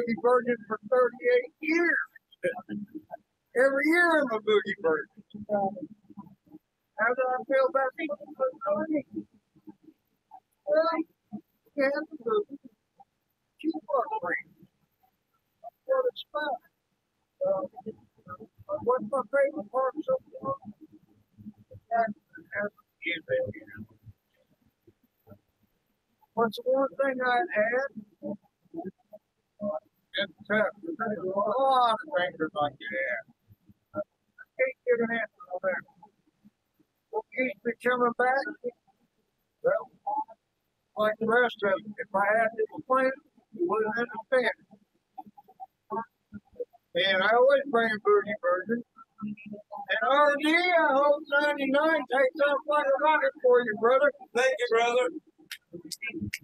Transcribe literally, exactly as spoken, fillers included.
Boogie Virgin for thirty-eight years. Every year I'm a Boogie Virgin. How do I feel about people putting Well, you have to Boogie. She was free. What it's about. Uh, what's my favorite part so far? What's the one thing I'd add? It's tough. There's a lot of things I'd like to add. I can't get an answer on that. What keeps me coming back? Well, like the rest of them, if I had to explain it, you wouldn't understand it. And I always bring a Boogie Virgin. And R D, I hope ninety-nine takes off like a rocket for you, brother. Thank you, brother.